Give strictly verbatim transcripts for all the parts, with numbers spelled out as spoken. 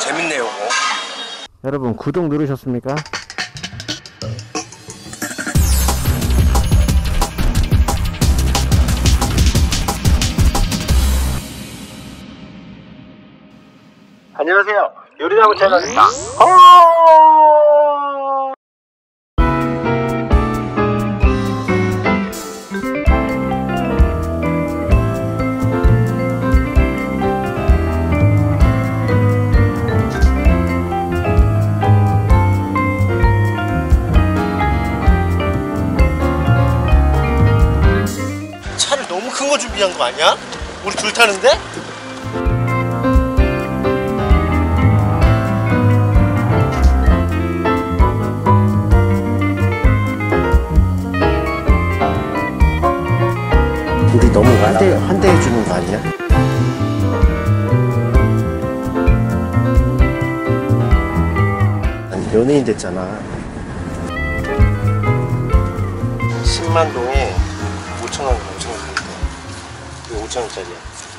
재밌네요 이거. 여러분 구독 누르셨습니까? 안녕하세요. 요리나무 채널입니다. 차를 너무 큰 거 준비한 거 아니야? 우리 둘 타는데? 우리 너무 환대, 환대해 주는 거 아니야? 아니, 연예인 됐잖아. 십만 동에 오천 원, 오천 원 정도. 이거 오천 원짜리야.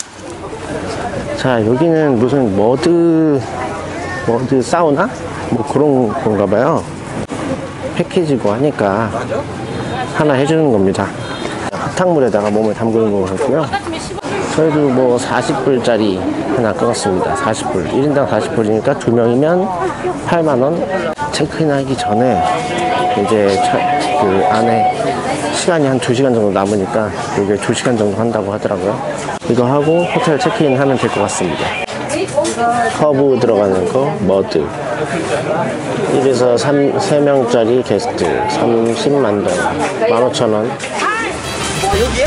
자, 여기는 무슨 머드, 머드 사우나? 뭐 그런 건가 봐요. 패키지고 하니까 하나 해주는 겁니다. 흙탕물에다가 몸을 담그는 거 같고요. 저희도 뭐 사십 불짜리 하나 끊었습니다. 사십 불. 일 인당 사십 불이니까 두 명이면 팔만 원. 체크인 하기 전에 이제 차, 그 안에 시간이 한 두 시간 정도 남으니까 이게 두 시간 정도 한다고 하더라고요. 이거 하고 호텔 체크인 하면 될 것 같습니다. 허브 들어가는 거, 머드. 일에서 세 명짜리 게스트 삼십만 동, 만 오천 원. 여기에?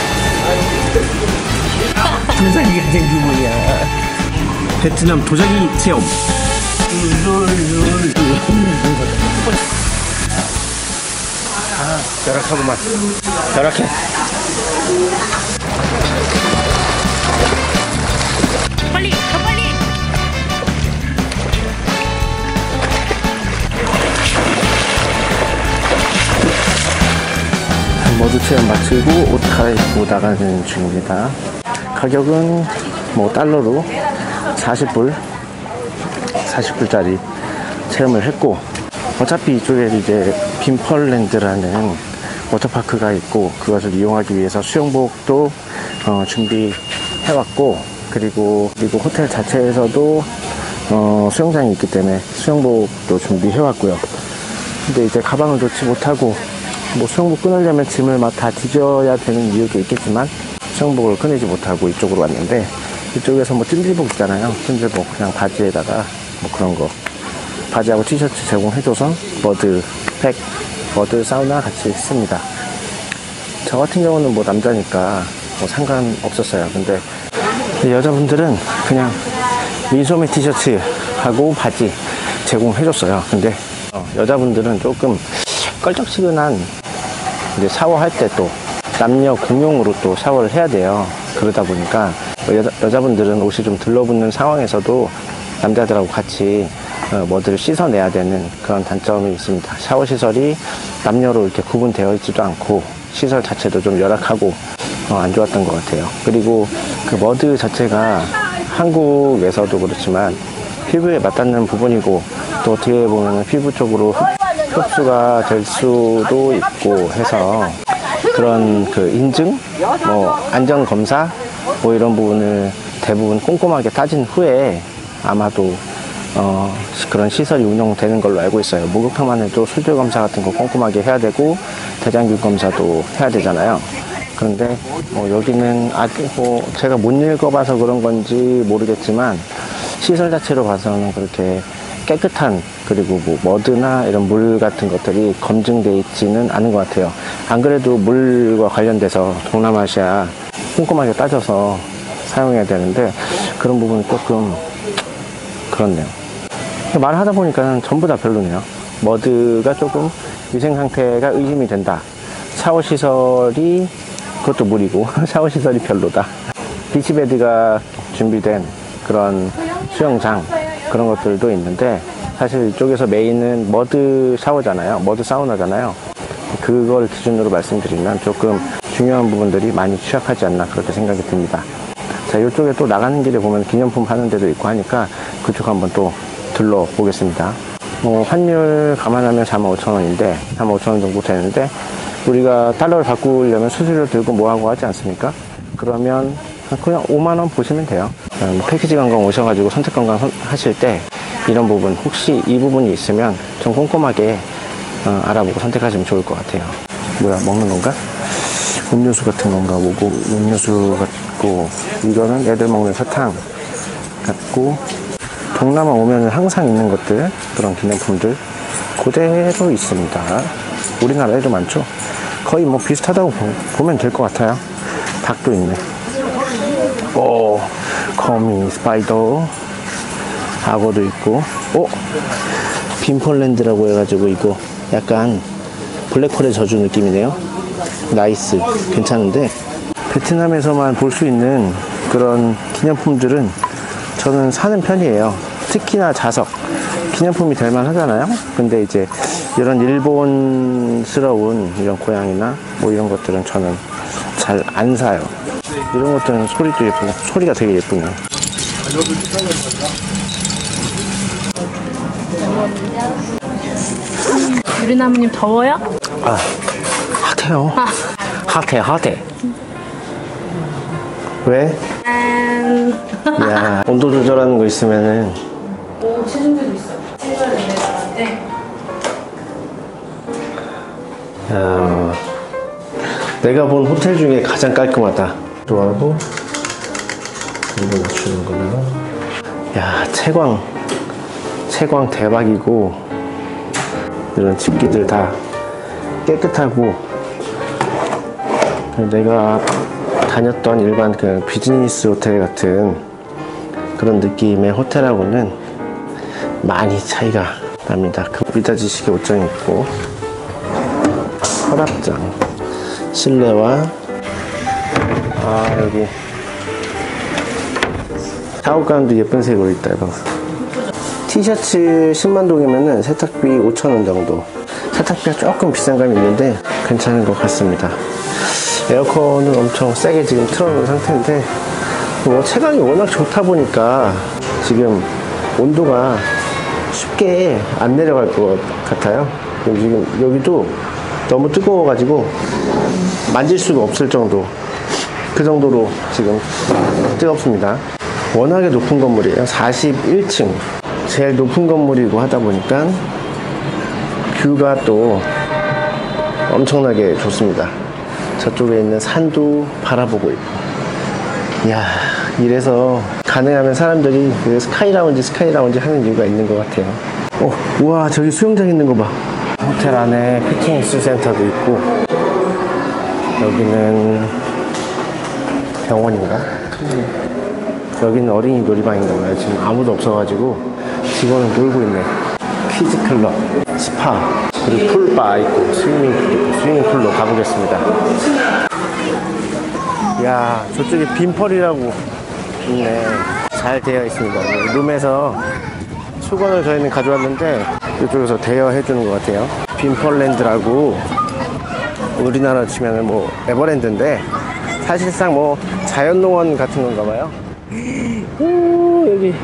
도자기가 생긴 거야. 베트남 도자기 체험. 아, 열악하구만. 열악해. 빨리, 더 빨리. 모두 체험 마치고 옷 갈아입고 나가는 중입니다. 가격은 뭐 달러로 사십 불, 사십 불짜리 체험을 했고, 어차피 이쪽에 이제 빈펄랜드라는 워터파크가 있고 그것을 이용하기 위해서 수영복도 어, 준비해왔고, 그리고 그리고 호텔 자체에서도 어, 수영장이 있기 때문에 수영복도 준비해왔고요. 근데 이제 가방을 놓지 못하고, 뭐 수영복 끊으려면 짐을 막 다 뒤져야 되는 이유도 있겠지만 수영복을 끊이지 못하고 이쪽으로 왔는데, 이쪽에서 뭐 찜질복 있잖아요. 찜질복 그냥 바지에다가 뭐 그런 거, 바지하고 티셔츠 제공해줘서 머드 팩, 머드 사우나 같이 했습니다. 저 같은 경우는 뭐 남자니까 뭐 상관없었어요. 근데 여자분들은 그냥 민소매 티셔츠하고 바지 제공해줬어요. 근데 어, 여자분들은 조금 껄쩍지근한, 이제 샤워할 때 또 남녀 공용으로 또 샤워를 해야 돼요. 그러다 보니까 여자, 여자분들은 옷이 좀 들러붙는 상황에서도 남자들하고 같이 어, 머드를 씻어내야 되는 그런 단점이 있습니다. 샤워 시설이 남녀로 이렇게 구분되어 있지도 않고 시설 자체도 좀 열악하고 어, 안 좋았던 것 같아요. 그리고 그 머드 자체가 한국에서도 그렇지만 피부에 맞닿는 부분이고, 또 어떻게 보면 피부 쪽으로 흡수가 될 수도 있고 해서 그런 그 인증, 뭐 안전 검사, 뭐 이런 부분을 대부분 꼼꼼하게 따진 후에 아마도 어 그런 시설이 운영되는 걸로 알고 있어요. 목욕탕만 해도 술질 검사 같은 거 꼼꼼하게 해야 되고 대장균 검사도 해야 되잖아요. 그런데 뭐 여기는 아직 뭐 제가 못 읽어봐서 그런 건지 모르겠지만 시설 자체로 봐서는 그렇게 깨끗한, 그리고 뭐 머드나 이런 물 같은 것들이 검증되어 있지는 않은 것 같아요. 안 그래도 물과 관련돼서 동남아시아 꼼꼼하게 따져서 사용해야 되는데 그런 부분이 조금 그렇네요. 말하다 보니까 전부 다 별로네요. 머드가 조금 위생 상태가 의심이 된다. 샤워 시설이, 그것도 물이고 샤워 시설이 별로다. 비치베드가 준비된 그런 수영장, 그런 것들도 있는데 사실 이쪽에서 메인은 머드 샤워잖아요. 머드 사우나잖아요. 그걸 기준으로 말씀드리면 조금 중요한 부분들이 많이 취약하지 않나 그렇게 생각이 듭니다. 자, 이쪽에 또 나가는 길에 보면 기념품 파는 데도 있고 하니까 그쪽 한번 또 둘러보겠습니다. 뭐 환율 감안하면 사만 오천 원인데 사만 오천 원 정도 되는데 우리가 달러를 바꾸려면 수수료 들고 뭐하고 하지 않습니까? 그러면 그냥 오만 원 보시면 돼요. 음, 패키지 관광 오셔가지고 선택 관광 선, 하실 때 이런 부분 혹시 이 부분이 있으면 좀 꼼꼼하게 어, 알아보고 선택하시면 좋을 것 같아요. 뭐야, 먹는 건가? 음료수 같은 건가 보고, 음료수 같고, 이거는 애들 먹는 사탕 같고, 동남아 오면 항상 있는 것들, 그런 기념품들 그대로 있습니다. 우리나라에도 많죠. 거의 뭐 비슷하다고 보, 보면 될 것 같아요. 닭도 있네. 오, 거미, 스파이더, 악어도 있고, 오, 빈폴랜드라고 해가지고 이거 약간 블랙홀의 저주 느낌이네요. 나이스, 괜찮은데 베트남에서만 볼 수 있는 그런 기념품들은 저는 사는 편이에요. 특히나 자석 기념품이 될 만하잖아요. 근데 이제 이런 일본스러운 이런 고양이나 뭐 이런 것들은 저는 잘 안 사요. 이런 것들은 소리도 예쁘고 소리가 되게 예쁘네요. 유리나무님 더워요? 아, 핫해요. 아. 핫해, 핫해. 왜? 짠. 야, 온도 조절하는 거 있으면은. 오, 체중계도 있어. 체중을 내려가는데. 야, 내가 본 호텔 중에 가장 깔끔하다. 좋아하고 이거 맞추는 거네요. 야, 채광, 채광 대박이고 이런 집기들 다 깨끗하고 내가 다녔던 일반 그 비즈니스 호텔 같은 그런 느낌의 호텔하고는 많이 차이가 납니다. 그 미닫이식의 옷장이 있고 서랍장, 실내와 아 여기 샤워가운도 예쁜 색으로 있다. 이거 티셔츠 십만 동이면은 세탁비 오천 원 정도. 세탁비가 조금 비싼 감이 있는데 괜찮은 것 같습니다. 에어컨은 엄청 세게 지금 틀어놓은 상태인데 뭐 체감이 워낙 좋다 보니까 지금 온도가 쉽게 안 내려갈 것 같아요. 지금 여기도 너무 뜨거워가지고 만질 수가 없을 정도, 그 정도로 지금 뜨겁습니다. 워낙에 높은 건물이에요. 사십일 층 제일 높은 건물이고 하다 보니까 뷰가 또 엄청나게 좋습니다. 저쪽에 있는 산도 바라보고 있고. 이야, 이래서 가능하면 사람들이 그 스카이 라운지 스카이 라운지 하는 이유가 있는 것 같아요. 어, 우와, 저기 수영장 있는 거 봐. 호텔 안에 피트니스 센터도 있고, 여기는 병원인가? 여기는 어린이 놀이방인가 봐요. 지금 아무도 없어가지고 직원은 놀고 있네. 키즈 클럽, 스파, 그리고 풀바 있고 스위밍풀 있고 스위밍풀로 가보겠습니다. 이야, 저쪽에 빈펄이라고 있네. 잘 되어 있습니다. 룸에서 수건을 저희는 가져왔는데 이쪽에서 대여해주는 것 같아요. 빈펄랜드라고 우리나라 치면은 뭐 에버랜드인데 사실상 뭐 자연농원 같은 건가 봐요. 오, 여기.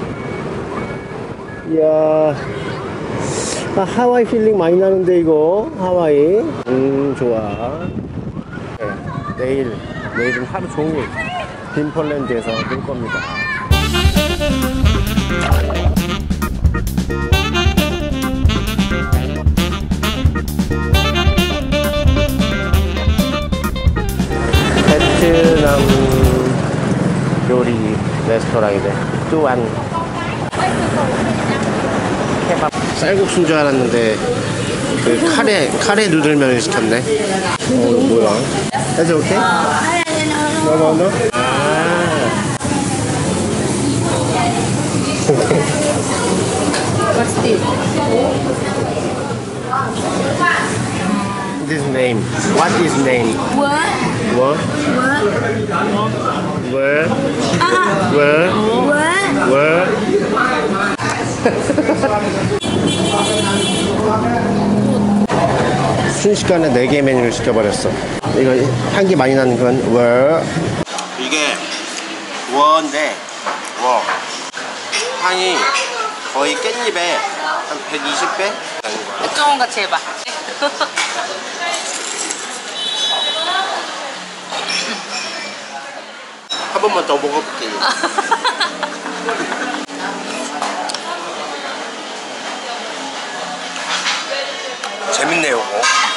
이야. 아, 하와이 필링 많이 나는데 이거 하와이. 음, 좋아. 네, 내일 내일은 하루 종일 빈펄랜드에서 놀 겁니다. 베트남 요리 레스토랑이래. 또한 케밥. 쌀국수인 줄 알았는데 그 카레 카레 누들면을 시켰네. 어, 이거 뭐야? Is it okay? No, no, no. 아. What's this? This name. What is name? What? What? What? Where? 아. Where? What? Where? 순식간에 네 개 메뉴를 시켜버렸어. 이거 향기 많이 나는 건 Where? 이게 우아한데 와 향이 거의 깻잎에 한 백이십 배? 조금 같이 해봐. 한 번만 더 먹어볼게요. 재밌네요. 이거.